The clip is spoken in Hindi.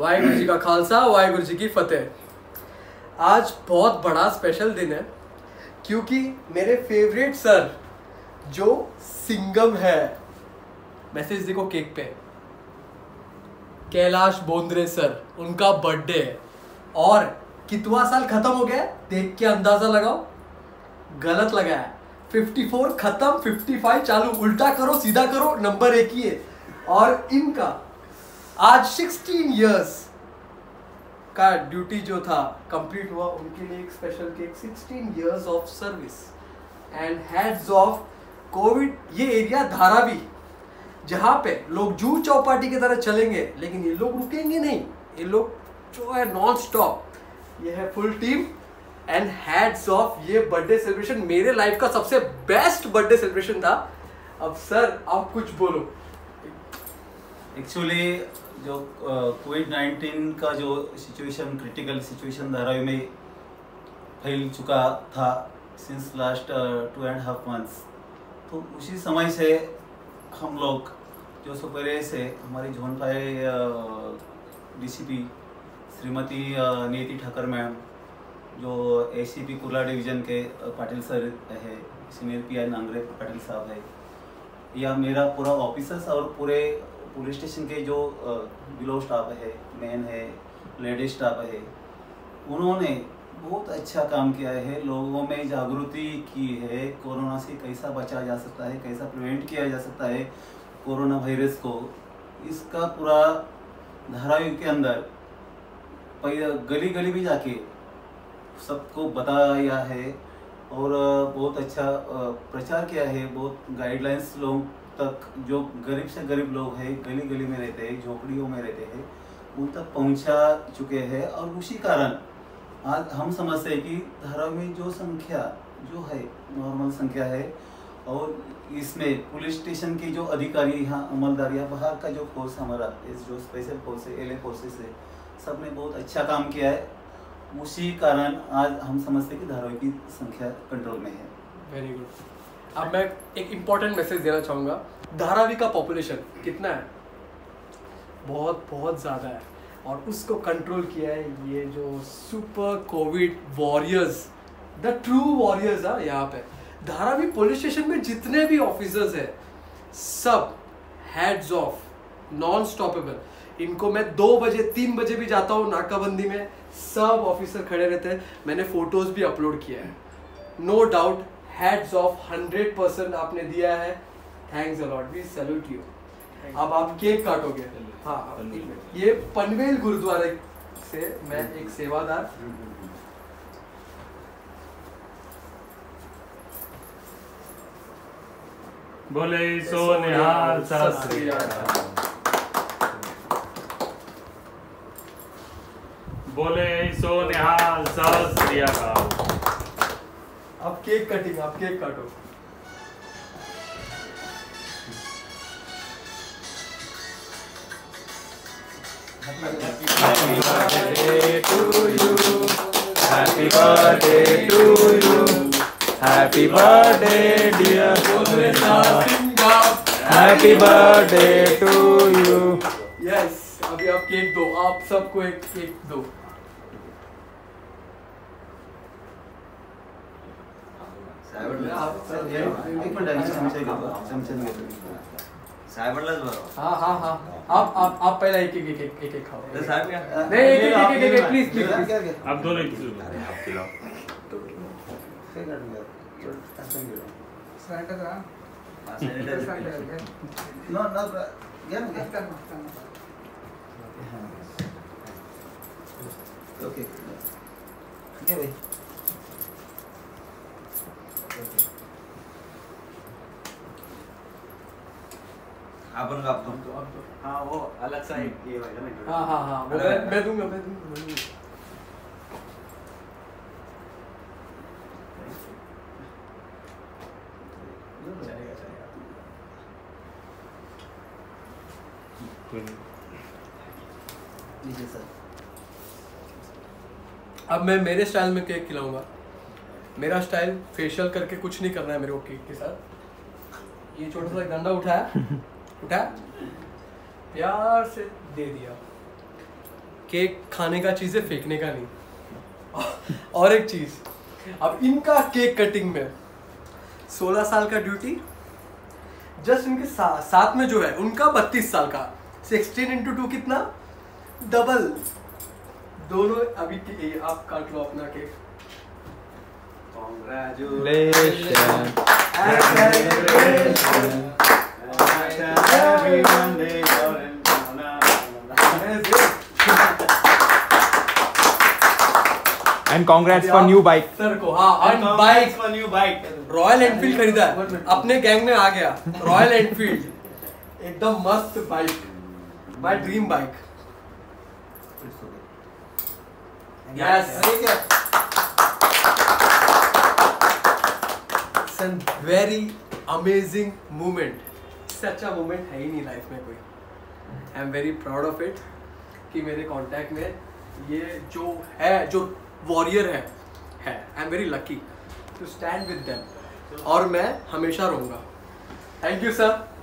वाहिगुरु जी का खालसा, वाहिगुरु जी की फतेह। आज बहुत बड़ा स्पेशल दिन है क्योंकि मेरे फेवरेट सर जो सिंगम है, मैसेज देखो केक पे, कैलाश बोंद्रे सर, उनका बर्थडे है। और कितवा साल खत्म हो गया देख के अंदाजा लगाओ। गलत लगाया, 54 खत्म, 55 चालू, उल्टा करो सीधा करो, नंबर एक ही है। और इनका आज 16 इयर्स का ड्यूटी जो था कंप्लीट हुआ, उनके लिए एक special cake. 16 years of service and heads of Covid. ये एरिया धारावी जहाँ पे लोग जूह चौपाटी की तरह चलेंगे, लेकिन ये लोग रुकेंगे नहीं। ये लोग जो है नॉन स्टॉप, ये है full team and heads off. ये बर्थडे सेलिब्रेशन मेरे लाइफ का सबसे बेस्ट बर्थडे सेलिब्रेशन था। अब सर आप कुछ बोलो। एक्चुअली जो कोविड-19 का जो सिचुएशन, क्रिटिकल सिचुएशन धारावी में फैल चुका था सिंस लास्ट 2.5 मंथ्स, तो उसी समय से हम लोग जो सुपरे से हमारी झोनफाई डीसीपी श्रीमती नीति ठाकर मैम, जो एसीपी कुर्ला डिवीज़न के पाटिल सर है, सीनियर पीआई नांगरे पाटिल साहब है, या मेरा पूरा ऑफिसर्स और पूरे पुलिस स्टेशन के जो बिलो स्टाफ है, मैन है, लेडीज स्टाफ है, उन्होंने बहुत अच्छा काम किया है। लोगों में जागृति की है, कोरोना से कैसा बचा जा सकता है, कैसा प्रिवेंट किया जा सकता है कोरोना वायरस को। इसका पूरा धारावी के अंदर गली गली भी जाके सबको बताया है और बहुत अच्छा प्रचार किया है। बहुत गाइडलाइंस लोग तक, जो गरीब से गरीब लोग हैं, गली गली में रहते हैं, झोपड़ियों में रहते हैं, उन तक पहुंचा चुके हैं। और उसी कारण आज हम समझते हैं कि धारावी में जो संख्या जो है नॉर्मल संख्या है, और इसमें पुलिस स्टेशन के जो अधिकारी, यहाँ अमलदार या बाहर का जो फोर्स हमारा जो स्पेशल फोर्स है, एलए फोर्सेस है, सब ने बहुत अच्छा काम किया है। उसी कारण आज हम समझते हैं कि धारावी की संख्या कंट्रोल में है। Very good. अब मैं एक इम्पॉर्टेंट मैसेज देना चाहूँगा। धारावी का पॉपुलेशन कितना है? बहुत बहुत ज़्यादा है, और उसको कंट्रोल किया है ये जो super covid warriors, the true warriors है। यहाँ पे धारावी पुलिस स्टेशन में जितने भी ऑफिसर्स हैं, सब हेड्स ऑफ, नॉन स्टॉपेबल। इनको मैं 2 बजे 3 बजे भी जाता हूँ नाकाबंदी में, सब ऑफिसर खड़े रहते हैं। मैंने फोटोज भी अपलोड किया है। नो डाउट हेड्स ऑफ 100% आपने दिया है। Thanks a lot, we salute you. अब आप केक काटोगे। हाँ, ये पनवेल गुरुद्वारे से मैं एक सेवादार, बोले सो निहाल सत श्री अकाल, बोले सो निहाल सत श्री अकाल। अब केक कटिंग, आप केक काटो। Happy birthday to you, happy birthday to you, happy birthday dear Singam, happy birthday to you। Yes, अभी आप केक दो, आप सबको एक केक दो। हाँ हाँ हाँ, आप पहले एक खाओ। नहीं, एक प्लीज। आप दोनों आप खिलाओ। ओके, ये भाई अपन का तो हाँ, वो अलग सा एक ये वाला ना। हाँ हाँ हाँ, मैं दूंगा। अब मैं मेरे स्टाइल में केक खिलाऊंगा। मेरा स्टाइल फेशियल करके कुछ नहीं करना है मेरे को केक के साथ। ये छोटा सा डंडा उठाया, प्यार से दे दिया। केक खाने का चीज़ है, फेंकने का नहीं। और एक चीज़, अब इनका केक कटिंग में 16 साल का ड्यूटी, जस्ट इनके साथ में जो है उनका 32 साल का, 16 into 2 कितना, डबल। दोनों अभी आप काट लो अपना cake. And congrats for new bike. Sir को हाँ, and bike for new bike. Royal Enfield खरीदा है, अपने गैंग में आ गया रॉयल एनफील्ड, एकदम मस्त bike, my dream bike. Yes, very amazing moment. इससे अच्छा मोमेंट है ही नहीं लाइफ में कोई। I am very proud of it कि मेरे कांटेक्ट में ये जो है, जो वॉरियर है। I am very lucky to stand with them, और मैं हमेशा रहूँगा। Thank you sir.